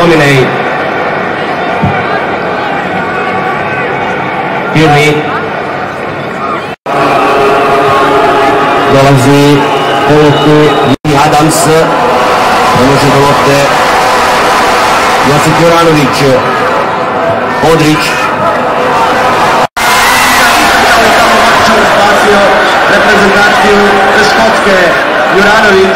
McTominay, Pirri, dolazi pouku Adams, prenosi do lopte Josip Juranović, Modrić, reprezentaciju Škotske Juranović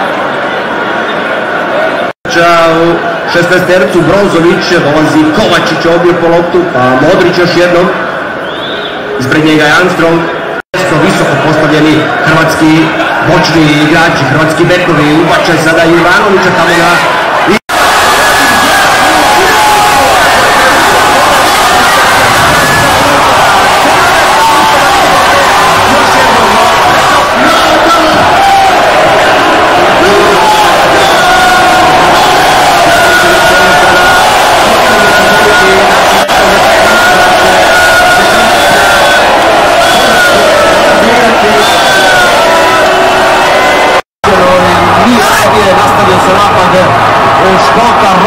u 16-tercu, Brozović, dolazi Kovačić ovdje po loptu, pa Modrić još jednom, ispred njega je Armstrong, visoko postavljeni hrvatski bočni igrači, hrvatski bekovi, ubačaj sada Juranovića tamo na Škota